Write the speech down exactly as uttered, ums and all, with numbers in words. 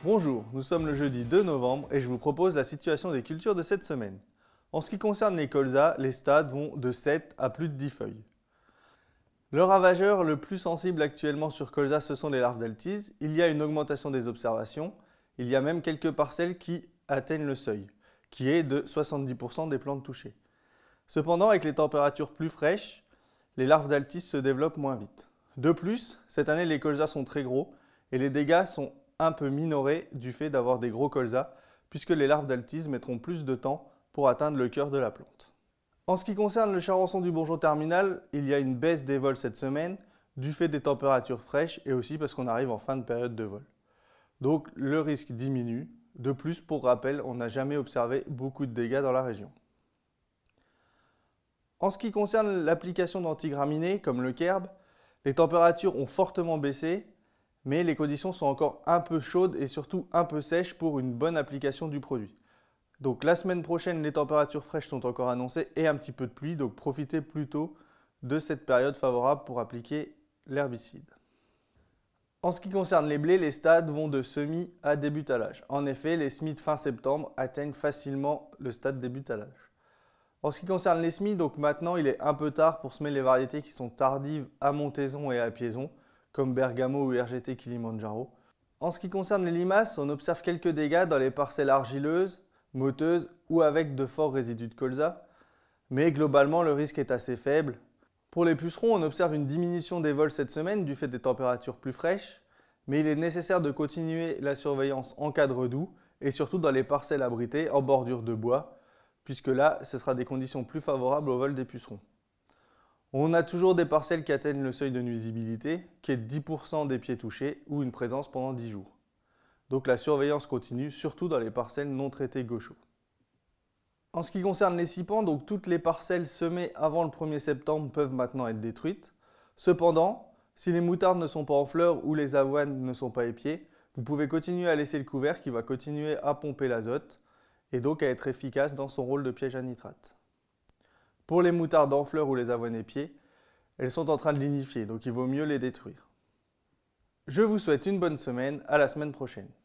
Bonjour, nous sommes le jeudi deux novembre et je vous propose la situation des cultures de cette semaine. En ce qui concerne les colzas, les stades vont de sept à plus de dix feuilles. Le ravageur le plus sensible actuellement sur colza, ce sont les larves d'altise. Il y a une augmentation des observations. Il y a même quelques parcelles qui atteignent le seuil, qui est de soixante-dix pour cent des plantes touchées. Cependant, avec les températures plus fraîches, les larves d'altise se développent moins vite. De plus, cette année, les colzas sont très gros et les dégâts sont un peu minorés du fait d'avoir des gros colzas, puisque les larves d'altise mettront plus de temps pour atteindre le cœur de la plante. En ce qui concerne le charançon du bourgeon terminal, il y a une baisse des vols cette semaine, du fait des températures fraîches et aussi parce qu'on arrive en fin de période de vol. Donc le risque diminue. De plus, pour rappel, on n'a jamais observé beaucoup de dégâts dans la région. En ce qui concerne l'application d'antigraminées, comme le kerb, les températures ont fortement baissé, mais les conditions sont encore un peu chaudes et surtout un peu sèches pour une bonne application du produit. Donc la semaine prochaine, les températures fraîches sont encore annoncées et un petit peu de pluie, donc profitez plutôt de cette période favorable pour appliquer l'herbicide. En ce qui concerne les blés, les stades vont de semis à débutalage. En effet, les semis de fin septembre atteignent facilement le stade débutalage. En ce qui concerne les semis, donc maintenant il est un peu tard pour semer les variétés qui sont tardives à montaison et à piaison, comme Bergamo ou R G T Kilimanjaro. En ce qui concerne les limaces, on observe quelques dégâts dans les parcelles argileuses, motteuses ou avec de forts résidus de colza, mais globalement le risque est assez faible. Pour les pucerons, on observe une diminution des vols cette semaine du fait des températures plus fraîches, mais il est nécessaire de continuer la surveillance en cadre doux et surtout dans les parcelles abritées en bordure de bois, puisque là, ce sera des conditions plus favorables au vol des pucerons. On a toujours des parcelles qui atteignent le seuil de nuisibilité, qui est de dix pour cent des pieds touchés ou une présence pendant dix jours. Donc la surveillance continue, surtout dans les parcelles non traitées gauchos. En ce qui concerne les sipans, donc toutes les parcelles semées avant le premier septembre peuvent maintenant être détruites. Cependant, si les moutardes ne sont pas en fleurs ou les avoines ne sont pas épiées, vous pouvez continuer à laisser le couvert qui va continuer à pomper l'azote et donc à être efficace dans son rôle de piège à nitrate. Pour les moutardes en fleurs ou les avoines épiées, elles sont en train de lignifier, donc il vaut mieux les détruire. Je vous souhaite une bonne semaine, à la semaine prochaine.